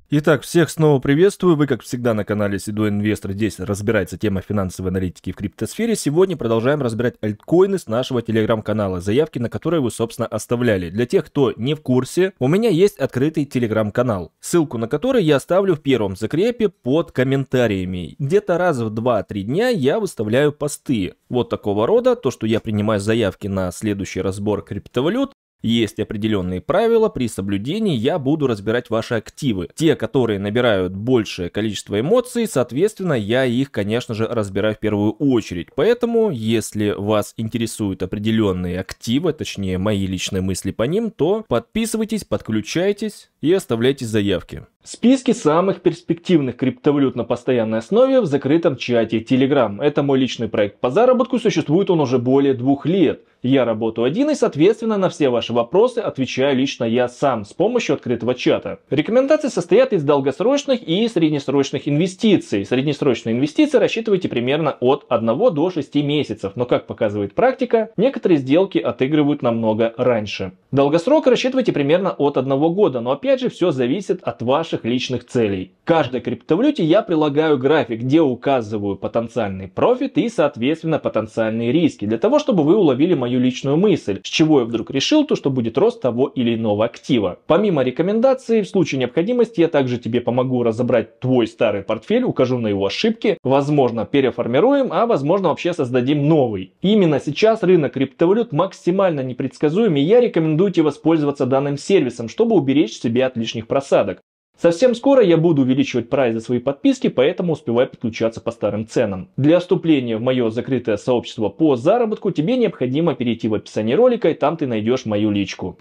Итак, всех снова приветствую. Вы, как всегда, на канале Седой Инвестор. Здесь разбирается тема финансовой аналитики в криптосфере. Сегодня продолжаем разбирать альткоины с нашего телеграм-канала, заявки на которые вы, собственно, оставляли. Для тех, кто не в курсе, у меня есть открытый телеграм-канал, ссылку на который я оставлю в первом закрепе под комментариями. Где-то раз в 2-3 дня я выставляю посты вот такого рода, то, что я принимаю заявки на следующий разбор криптовалют. Есть определенные правила, при соблюдении я буду разбирать ваши активы. Те, которые набирают большее количество эмоций, соответственно, я их, конечно же, разбираю в первую очередь. Поэтому, если вас интересуют определенные активы, точнее, мои личные мысли по ним, то подписывайтесь, подключайтесь и оставляйте заявки. Списки самых перспективных криптовалют на постоянной основе в закрытом чате Telegram. Это мой личный проект по заработку, существует он уже более 2 лет. Я работаю один и, соответственно, на все ваши вопросы отвечаю лично я сам с помощью открытого чата. Рекомендации состоят из долгосрочных и среднесрочных инвестиций. Среднесрочные инвестиции рассчитывайте примерно от 1 до 6 месяцев, но, как показывает практика, некоторые сделки отыгрывают намного раньше. Долгосрок рассчитывайте примерно от 1 года, но опять же все зависит от ваших личных целей. К каждой криптовалюте я прилагаю график, где указываю потенциальный профит и, соответственно, потенциальные риски, для того, чтобы вы уловили мою личную мысль, с чего я вдруг решил, то что будет рост того или иного актива. Помимо рекомендаций, в случае необходимости я также тебе помогу разобрать твой старый портфель, укажу на его ошибки, возможно переформируем, а возможно вообще создадим новый. Именно сейчас рынок криптовалют максимально непредсказуем, и я рекомендую тебе воспользоваться данным сервисом, чтобы уберечь себя от лишних просадок. Совсем скоро я буду увеличивать прайс за свои подписки, поэтому успевай подключаться по старым ценам. Для вступления в мое закрытое сообщество по заработку тебе необходимо перейти в описание ролика, и там ты найдешь мою личку.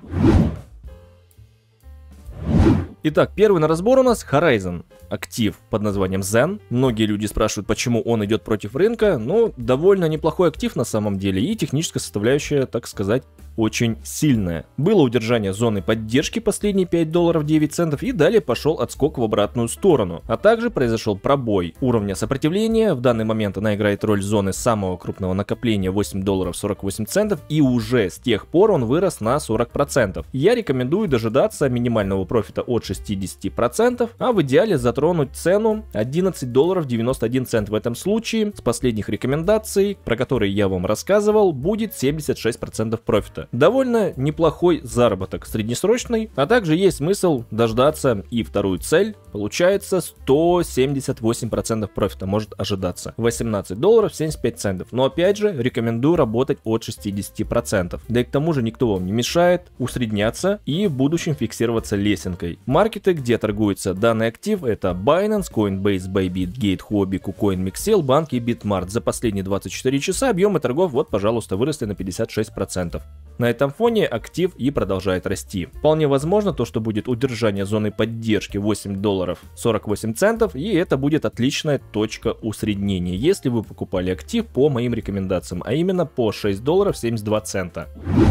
Итак, первый на разбор у нас Horizon. Актив под названием Zen. Многие люди спрашивают, почему он идет против рынка, но довольно неплохой актив на самом деле, и техническая составляющая, так сказать, очень сильная. Было удержание зоны поддержки последние $5.09 и далее пошел отскок в обратную сторону. А также произошел пробой уровня сопротивления. В данный момент она играет роль зоны самого крупного накопления $8.48 и уже с тех пор он вырос на 40%. Я рекомендую дожидаться минимального профита от 60%, а в идеале затронуть цену $11.91. В этом случае с последних рекомендаций, про которые я вам рассказывал, будет 76% профита. Довольно неплохой заработок среднесрочный, а также есть смысл дождаться и вторую цель. Получается 178% профита может ожидаться. $18.75. Но опять же рекомендую работать от 60%. Да и к тому же никто вам не мешает усредняться и в будущем фиксироваться лесенкой. Маркеты, где торгуется данный актив, это Binance, Coinbase, Bybit, Gate, Huobi, KuCoin, Mixel, банк и Bitmart. За последние 24 часа объемы торгов, вот, пожалуйста, выросли на 56%. На этом фоне актив и продолжает расти. Вполне возможно то, что будет удержание зоны поддержки $8.48, и это будет отличная точка усреднения, если вы покупали актив по моим рекомендациям, а именно по $6.72.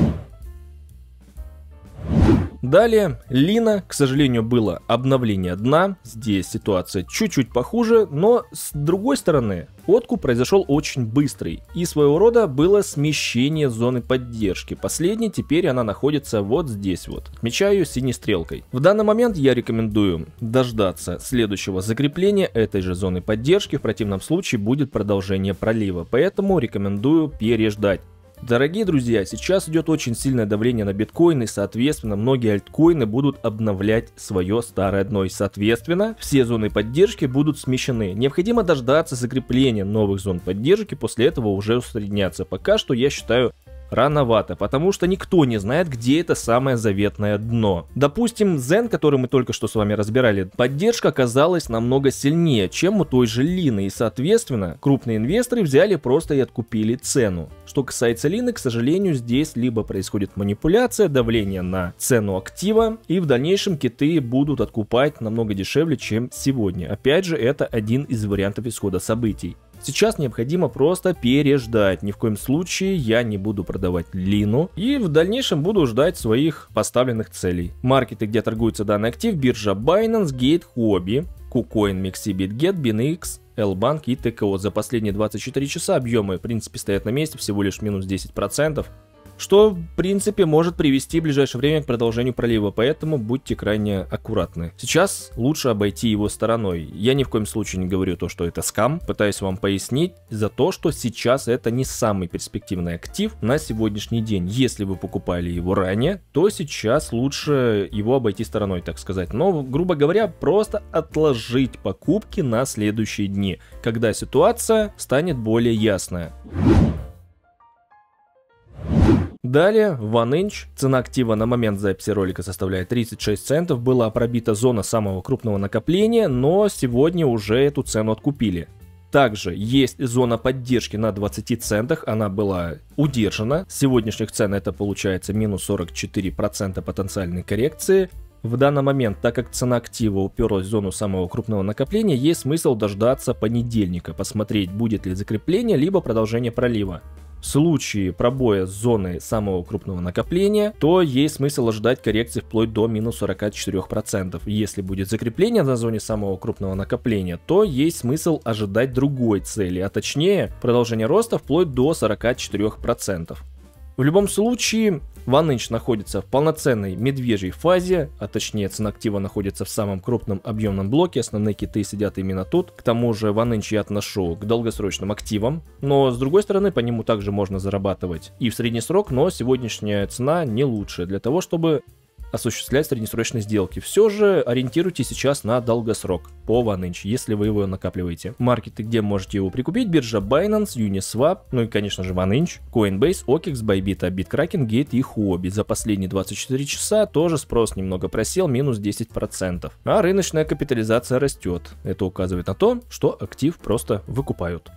Далее, Lina, к сожалению, было обновление дна, здесь ситуация чуть-чуть похуже, но с другой стороны, откуп произошел очень быстрый, и своего рода было смещение зоны поддержки. Последней теперь она находится вот здесь вот, отмечаю ее синей стрелкой. В данный момент я рекомендую дождаться следующего закрепления этой же зоны поддержки, в противном случае будет продолжение пролива, поэтому рекомендую переждать. Дорогие друзья, сейчас идет очень сильное давление на биткоин, и соответственно многие альткоины будут обновлять свое старое дно, и соответственно все зоны поддержки будут смещены. Необходимо дождаться закрепления новых зон поддержки, после этого уже усредняться. Пока что я считаю рановато, потому что никто не знает, где это самое заветное дно. Допустим, Zen, который мы только что с вами разбирали, поддержка оказалась намного сильнее, чем у той же Lina, и соответственно крупные инвесторы взяли просто и откупили цену. Что касается Lina, к сожалению, здесь либо происходит манипуляция, давление на цену актива, и в дальнейшем киты будут откупать намного дешевле, чем сегодня. Опять же, это один из вариантов исхода событий. Сейчас необходимо просто переждать. Ни в коем случае я не буду продавать Lina и в дальнейшем буду ждать своих поставленных целей. Маркеты, где торгуется данный актив: биржа Binance, Gate, Huobi, KuCoin, Mixi, BitGet, BinX, L-Bank и ТКО. За последние 24 часа объемы в принципе стоят на месте, всего лишь минус 10%. что в принципе может привести в ближайшее время к продолжению пролива, поэтому будьте крайне аккуратны. Сейчас лучше обойти его стороной. Я ни в коем случае не говорю то, что это скам, пытаюсь вам пояснить за то, что сейчас это не самый перспективный актив на сегодняшний день. Если вы покупали его ранее, то сейчас лучше его обойти стороной, так сказать. Но, грубо говоря, просто отложить покупки на следующие дни, когда ситуация станет более ясная. Далее, OneInch. Цена актива на момент записи ролика составляет 36 центов. Была пробита зона самого крупного накопления, но сегодня уже эту цену откупили. Также есть зона поддержки на 20 центах, она была удержана. С сегодняшних цен это получается минус 44% потенциальной коррекции. В данный момент, так как цена актива уперлась в зону самого крупного накопления, есть смысл дождаться понедельника, посмотреть, будет ли закрепление, либо продолжение пролива. В случае пробоя зоны самого крупного накопления, то есть смысл ожидать коррекции вплоть до минус 44%. Если будет закрепление на зоне самого крупного накопления, то есть смысл ожидать другой цели, а точнее продолжение роста вплоть до 44%. В любом случае, OneInch находится в полноценной медвежьей фазе, а точнее цена актива находится в самом крупном объемном блоке, основные киты сидят именно тут. К тому же OneInch я отношу к долгосрочным активам, но с другой стороны по нему также можно зарабатывать и в средний срок, но сегодняшняя цена не лучшая для того, чтобы осуществлять среднесрочные сделки. Все же ориентируйтесь сейчас на долгосрок по OneInch, если вы его накапливаете. Маркеты, где можете его прикупить: биржа Binance, Uniswap, ну и конечно же OneInch, Coinbase, OKEX, Bybit, Bitkraken, Gate и Huobi. За последние 24 часа тоже спрос немного просел, минус 10%. А рыночная капитализация растет. Это указывает на то, что актив просто выкупают.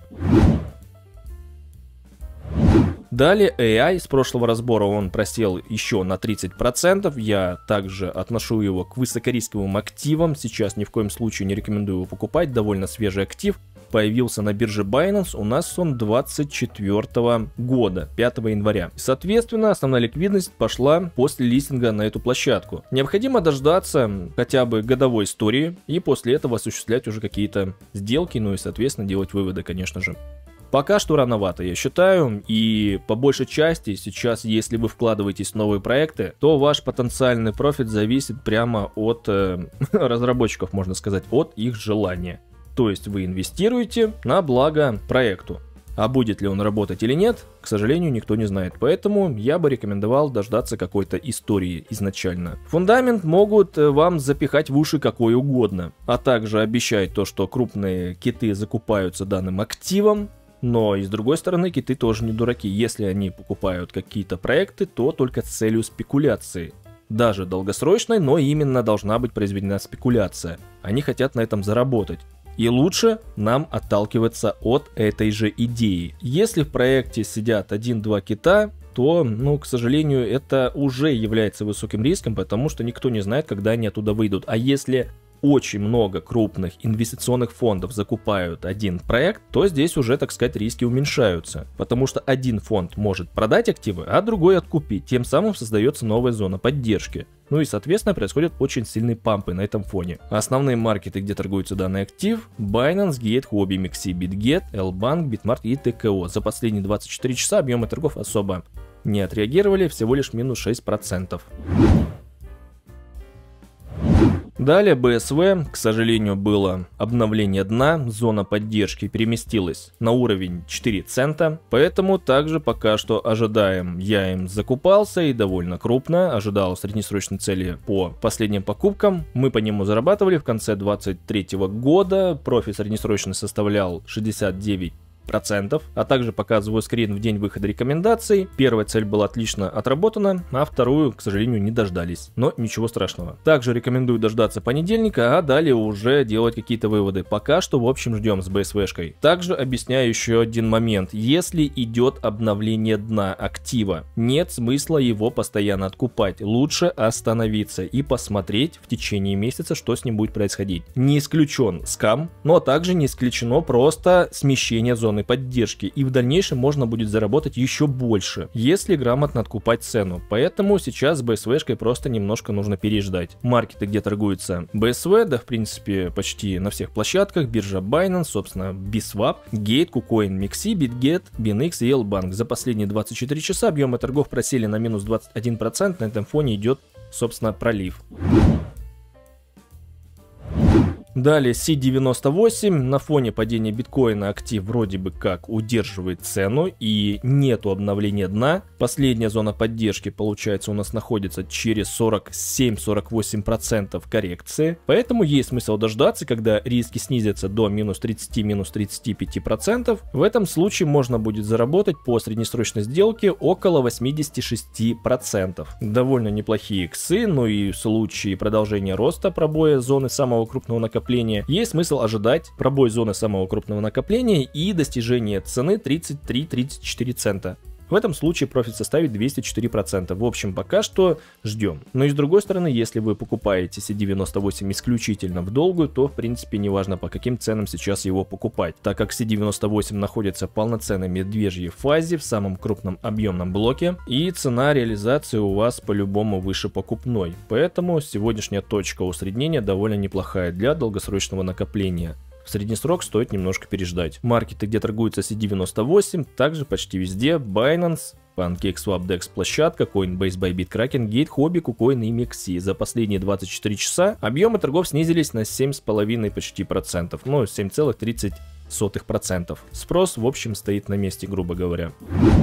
Далее AI, с прошлого разбора он просел еще на 30%, я также отношу его к высокорисковым активам, сейчас ни в коем случае не рекомендую его покупать, довольно свежий актив, появился на бирже Binance, у нас он 24 года, 5 января. Соответственно, основная ликвидность пошла после листинга на эту площадку. Необходимо дождаться хотя бы годовой истории и после этого осуществлять уже какие-то сделки, ну и соответственно делать выводы, конечно же. Пока что рановато, я считаю, и по большей части сейчас, если вы вкладываетесь в новые проекты, то ваш потенциальный профит зависит прямо от разработчиков, можно сказать, от их желания. То есть вы инвестируете на благо проекту. А будет ли он работать или нет, к сожалению, никто не знает. Поэтому я бы рекомендовал дождаться какой-то истории изначально. Фундамент могут вам запихать в уши какой угодно, а также обещать то, что крупные киты закупаются данным активом. Но и с другой стороны, киты тоже не дураки. Если они покупают какие-то проекты, то только с целью спекуляции. Даже долгосрочной, но именно должна быть произведена спекуляция. Они хотят на этом заработать. И лучше нам отталкиваться от этой же идеи. Если в проекте сидят 1-2 кита, то, к сожалению, это уже является высоким риском, потому что никто не знает, когда они оттуда выйдут. А если очень много крупных инвестиционных фондов закупают один проект, то здесь уже, так сказать, риски уменьшаются. Потому что один фонд может продать активы, а другой откупить. Тем самым создается новая зона поддержки. Ну и, соответственно, происходят очень сильные пампы на этом фоне. Основные маркеты, где торгуется данный актив: Binance, Gate, Huobi, Mexi, BitGet, L-Bank, Bitmart и ТКО. За последние 24 часа объемы торгов особо не отреагировали, всего лишь минус 6%. Далее BSV, к сожалению, было обновление дна, зона поддержки переместилась на уровень 4 цента, поэтому также пока что ожидаем. Я им закупался и довольно крупно, ожидал среднесрочной цели по последним покупкам, мы по нему зарабатывали в конце 2023 года, профит среднесрочный составлял 69%. А также показываю скрин в день выхода рекомендаций. Первая цель была отлично отработана, а вторую, к сожалению, не дождались. Но ничего страшного. Также рекомендую дождаться понедельника, а далее уже делать какие-то выводы. Пока что, в общем, ждем с BSV-шкой. Также объясняю еще один момент. Если идет обновление дна актива, нет смысла его постоянно откупать. Лучше остановиться и посмотреть в течение месяца, что с ним будет происходить. Не исключен скам, но также не исключено просто смещение зоны зоны поддержки, и в дальнейшем можно будет заработать еще больше, если грамотно откупать цену. Поэтому сейчас с BSV-шкой просто немножко нужно переждать. Маркеты, где торгуется BSV, да в принципе почти на всех площадках, биржа Binance, собственно Biswap, Gate, KuCoin, Mixi, BitGet, BinX и L-Bank. За последние 24 часа объемы торгов просели на минус 21%, на этом фоне идет, собственно, пролив. Далее C98, на фоне падения биткоина актив вроде бы как удерживает цену и нету обновления дна. Последняя зона поддержки, получается, у нас находится через 47-48% коррекции. Поэтому есть смысл дождаться, когда риски снизятся до минус 30-35%. В этом случае можно будет заработать по среднесрочной сделке около 86%. Довольно неплохие иксы, но и в случае продолжения роста пробоя зоны самого крупного накопления есть смысл ожидать пробой зоны самого крупного накопления и достижения цены 33-34 цента. В этом случае профит составит 204%. В общем, пока что ждем. Но и с другой стороны, если вы покупаете C98 исключительно в долгую, то в принципе не важно, по каким ценам сейчас его покупать, так как C98 находится в полноценной медвежьей фазе в самом крупном объемном блоке, и цена реализации у вас по-любому выше покупной. Поэтому сегодняшняя точка усреднения довольно неплохая для долгосрочного накопления. В средний срок стоит немножко переждать. Маркеты, где торгуется C98, также почти везде: Binance, PancakeSwap, DEX площадка, Coinbase, Bybit, Kraken, Gate, Huobi, KuCoin и Mixi. За последние 24 часа объемы торгов снизились на 7,5 почти процентов, ну 7,30%. Спрос в общем стоит на месте, грубо говоря.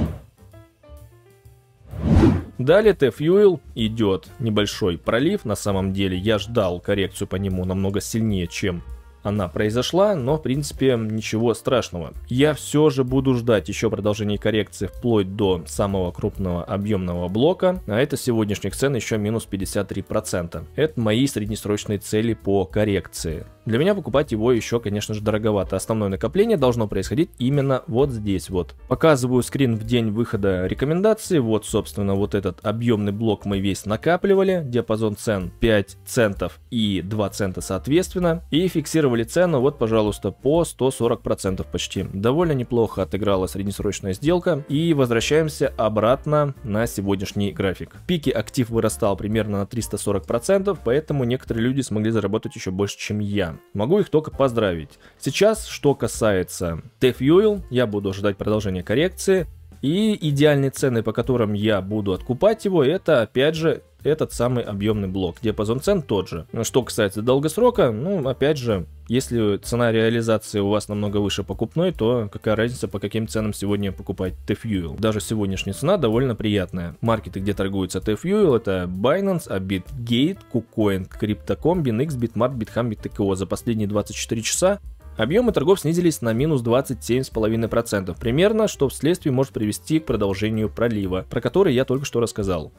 Далее T-Fuel идет небольшой пролив. На самом деле я ждал коррекцию по нему намного сильнее, чем она произошла, но в принципе ничего страшного. Я все же буду ждать еще продолжения коррекции вплоть до самого крупного объемного блока, а это сегодняшних цен еще минус 53%. Это мои среднесрочные цели по коррекции. Для меня покупать его еще, конечно же, дороговато. Основное накопление должно происходить именно вот здесь вот. Показываю скрин в день выхода рекомендаций. Вот, собственно, вот этот объемный блок мы весь накапливали. Диапазон цен 5 центов и 2 цента соответственно. И фиксировали цену, вот, пожалуйста, по 140% почти. Довольно неплохо отыграла среднесрочная сделка. И возвращаемся обратно на сегодняшний график. В пике актив вырастал примерно на 340%, поэтому некоторые люди смогли заработать еще больше, чем я. Могу их только поздравить. Сейчас, что касается T-Fuel, я буду ожидать продолжения коррекции. И идеальные цены, по которым я буду откупать его, это опять же этот самый объемный блок. Диапазон цен тот же. Что касается долгосрока, ну опять же, если цена реализации у вас намного выше покупной, то какая разница, по каким ценам сегодня покупать T-Fuel. Даже сегодняшняя цена довольно приятная. Маркеты, где торгуется T-Fuel, это Binance, BitGate, KuCoin, Crypto.com, BinX, Bitmart, Bithumb, BitTKO. За последние 24 часа объемы торгов снизились на минус 27,5% примерно, что вследствие может привести к продолжению пролива, про который я только что рассказал.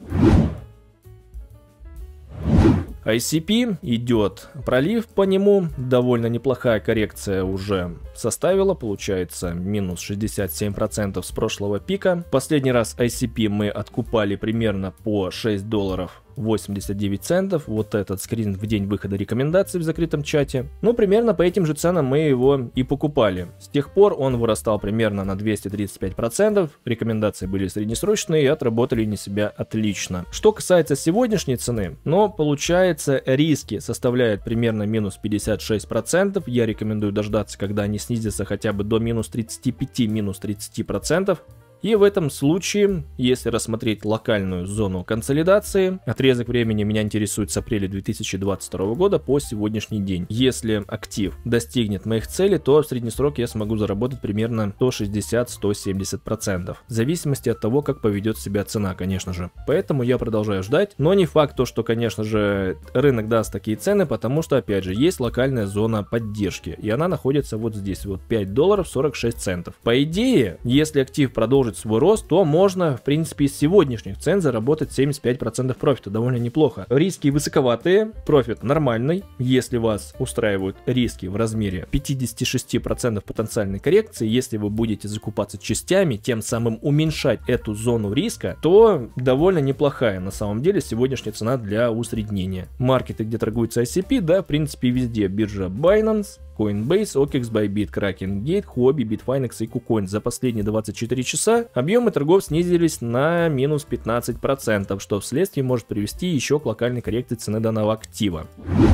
ICP идет пролив по нему, довольно неплохая коррекция уже составила, получается минус 67% с прошлого пика. Последний раз ICP мы откупали примерно по 6 долларов 89 центов, вот этот скрин в день выхода рекомендаций в закрытом чате. Ну, примерно по этим же ценам мы его и покупали. С тех пор он вырастал примерно на 235%, рекомендации были среднесрочные и отработали на себя отлично. Что касается сегодняшней цены, но получается риски составляют примерно минус 56%, я рекомендую дождаться, когда они снизятся хотя бы до минус 35, минус 30%. И в этом случае, если рассмотреть локальную зону консолидации, отрезок времени меня интересует с апреля 2022 года по сегодняшний день. Если актив достигнет моих целей, то в средний срок я смогу заработать примерно 160-170%. В зависимости от того, как поведет себя цена, конечно же. Поэтому я продолжаю ждать, но не факт то, что, конечно же, рынок даст такие цены, потому что, опять же, есть локальная зона поддержки, и она находится вот здесь, вот 5 долларов 46 центов. По идее, если актив продолжит свой рост, то можно, в принципе, из сегодняшних цен заработать 75% профита, довольно неплохо. Риски высоковатые, профит нормальный, если вас устраивают риски в размере 56% потенциальной коррекции, если вы будете закупаться частями, тем самым уменьшать эту зону риска, то довольно неплохая на самом деле сегодняшняя цена для усреднения. Маркеты, где торгуется ICP, да, в принципе, везде. Биржа Binance, Coinbase, OKEX, Bybit, Kraken, Gate, Huobi, Bitfinex и KuCoin. За последние 24 часа объемы торгов снизились на минус 15%, что вследствие может привести еще к локальной коррекции цены данного актива.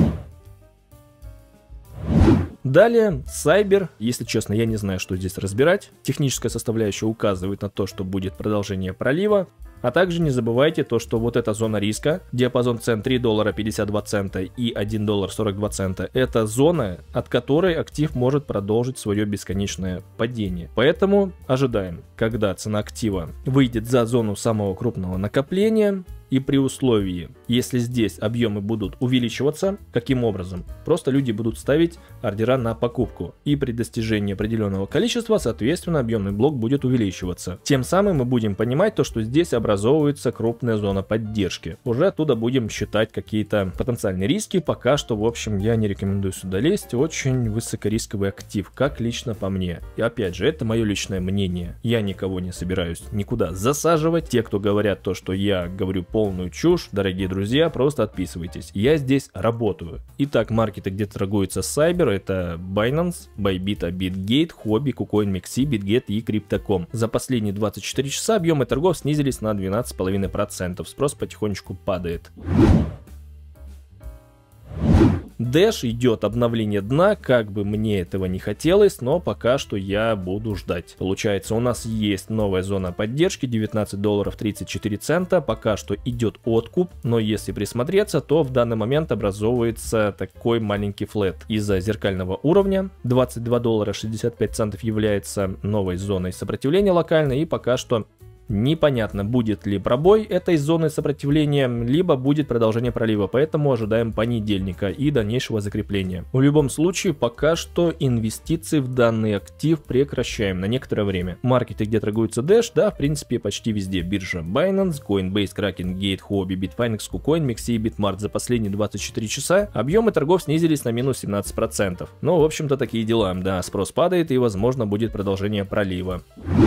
Далее, Cyber, если честно, я не знаю, что здесь разбирать. Техническая составляющая указывает на то, что будет продолжение пролива. А также не забывайте то, что вот эта зона риска, диапазон цен $3.52 и $1.42, это зона, от которой актив может продолжить свое бесконечное падение. Поэтому ожидаем, когда цена актива выйдет за зону самого крупного накопления. И при условии, если здесь объемы будут увеличиваться, каким образом? Просто люди будут ставить ордера на покупку. И при достижении определенного количества, соответственно, объемный блок будет увеличиваться. Тем самым мы будем понимать то, что здесь образовывается крупная зона поддержки. Уже оттуда будем считать какие-то потенциальные риски. Пока что, в общем, я не рекомендую сюда лезть. Очень высокорисковый актив, как лично по мне. И опять же, это мое личное мнение. Я никого не собираюсь никуда засаживать. Те, кто говорят то, что я говорю полную чушь, дорогие друзья, просто отписывайтесь. Я здесь работаю. Итак, маркеты, где торгуется Cyber, это Binance, Bybit, Bitgate, Huobi, KuCoin, Mexi, Bitget и Crypto.com. За последние 24 часа объемы торгов снизились на 12,5%. Спрос потихонечку падает. Dash идет обновление дна, как бы мне этого не хотелось, но пока что я буду ждать. Получается, у нас есть новая зона поддержки, $19.34, пока что идет откуп, но если присмотреться, то в данный момент образовывается такой маленький флэт из-за зеркального уровня. $22.65 является новой зоной сопротивления локальной, и пока что непонятно, будет ли пробой этой зоны сопротивления, либо будет продолжение пролива, поэтому ожидаем понедельника и дальнейшего закрепления. В любом случае, пока что инвестиции в данный актив прекращаем на некоторое время. Маркеты, где торгуется Dash, да, в принципе, почти везде. Биржа Binance, Coinbase, Kraken, Gate, Huobi, Bitfinex, KuCoin, Mexi и Bitmart. За последние 24 часа объемы торгов снизились на минус 17%. Ну, в общем-то, такие дела. Да, спрос падает и, возможно, будет продолжение пролива.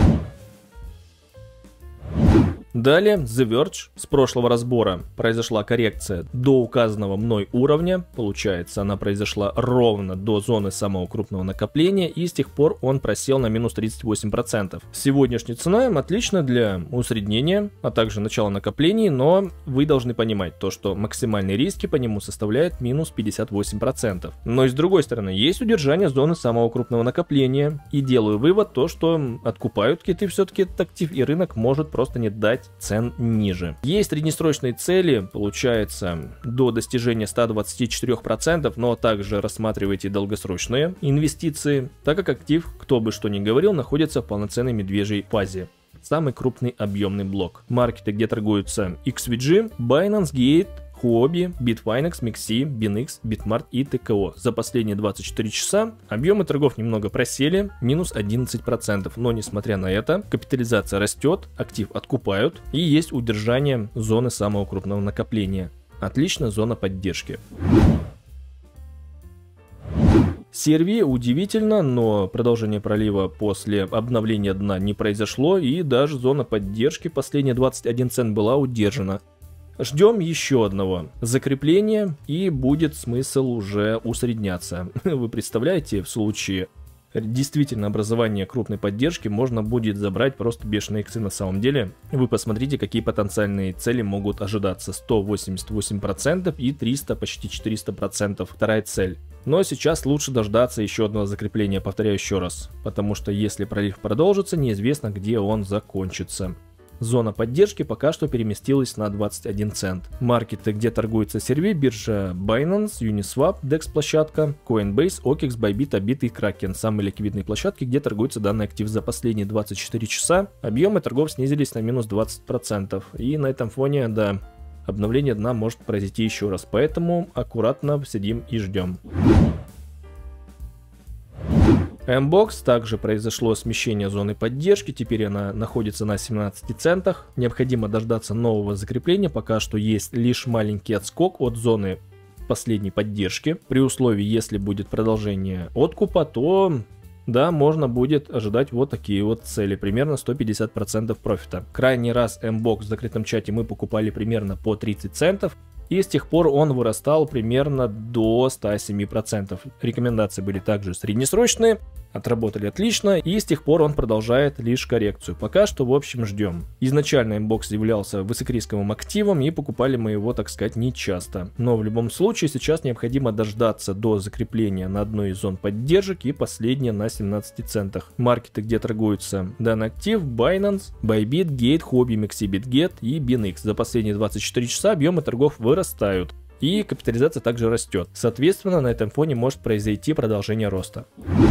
Далее, The Verge. С прошлого разбора произошла коррекция до указанного мной уровня. Получается, она произошла ровно до зоны самого крупного накопления, и с тех пор он просел на минус 38%. Сегодняшняя цена отлична для усреднения, а также начала накоплений, но вы должны понимать то, что максимальные риски по нему составляют минус 58%. Но и с другой стороны, есть удержание зоны самого крупного накопления, и делаю вывод то, что откупают киты все-таки этот актив, и рынок может просто не дать цен ниже. Есть среднесрочные цели, получается, до достижения 124%, но также рассматривайте долгосрочные инвестиции, так как актив, кто бы что ни говорил, находится в полноценной медвежьей фазе. Самый крупный объемный блок. Маркеты, где торгуются XVG, Binance, Gate, Huobi, Bitfinex, Mexi, BinX, Bitmart и ТКО. За последние 24 часа объемы торгов немного просели, минус 11%, но несмотря на это, капитализация растет, актив откупают и есть удержание зоны самого крупного накопления. Отлично, зона поддержки. CRV удивительно, но продолжение пролива после обновления дна не произошло, и даже зона поддержки последние 21 цент была удержана. Ждем еще одного закрепления, и будет смысл уже усредняться. Вы представляете, в случае действительно образования крупной поддержки можно будет забрать просто бешеные иксы на самом деле. Вы посмотрите, какие потенциальные цели могут ожидаться. 188% и 300, почти 400% вторая цель. Но сейчас лучше дождаться еще одного закрепления, повторяю еще раз. Потому что если пролив продолжится, неизвестно, где он закончится. Зона поддержки пока что переместилась на 21 цент. Маркеты, где торгуется CRV, биржа Binance, Uniswap, DEX площадка, Coinbase, OKEX, Bybit, Bit и Kraken. Самые ликвидные площадки, где торгуется данный актив. За последние 24 часа объемы торгов снизились на минус 20%. И на этом фоне, да, обновление дна может произойти еще раз. Поэтому аккуратно сидим и ждем. Mbox, также произошло смещение зоны поддержки, теперь она находится на 17 центах. Необходимо дождаться нового закрепления, пока что есть лишь маленький отскок от зоны последней поддержки. При условии, если будет продолжение откупа, то да, можно будет ожидать вот такие вот цели, примерно 150% профита. Крайний раз Mbox в закрытом чате мы покупали примерно по 30 центов. и с тех пор он вырастал примерно до 107%. Рекомендации были также среднесрочные, отработали отлично, и с тех пор он продолжает лишь коррекцию. Пока что, в общем, ждем. Изначально Mbox являлся высокорисковым активом, и покупали мы его, так сказать, не часто. Но в любом случае сейчас необходимо дождаться до закрепления на одной из зон поддержек и последнее на 17 центах. Маркеты, где торгуются данный актив: Binance, Bybit, Gate, Huobi, MaxiBitGet и BinX. За последние 24 часа объемы торгов вырастают, и капитализация также растет. Соответственно, на этом фоне может произойти продолжение роста.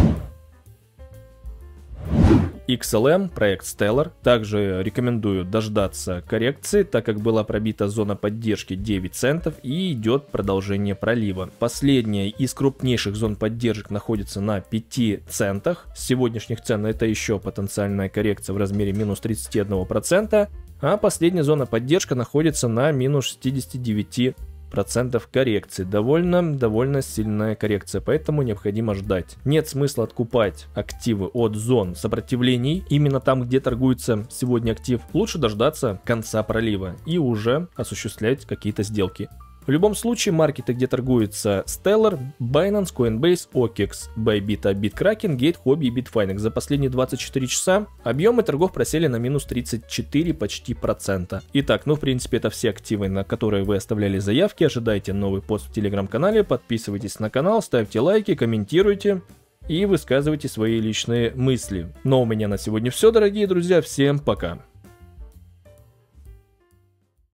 XLM, проект Stellar. Также рекомендую дождаться коррекции, так как была пробита зона поддержки 9 центов и идет продолжение пролива. Последняя из крупнейших зон поддержек находится на 5 центах. С сегодняшних цен это еще потенциальная коррекция в размере минус 31%, а последняя зона поддержка находится на минус 69%. Коррекции. Довольно сильная коррекция, поэтому необходимо ждать. Нет смысла откупать активы от зон сопротивлений, именно там, где торгуется сегодня актив. Лучше дождаться конца пролива и уже осуществлять какие-то сделки. В любом случае, маркеты, где торгуется Stellar, Binance, Coinbase, OKEX, Bybit, Bitkraken, Gate, Huobi и Bitfinex. За последние 24 часа объемы торгов просели на минус 34 почти %. Итак, в принципе, это все активы, на которые вы оставляли заявки. Ожидайте новый пост в телеграм-канале, подписывайтесь на канал, ставьте лайки, комментируйте и высказывайте свои личные мысли. Но у меня на сегодня все, дорогие друзья, всем пока!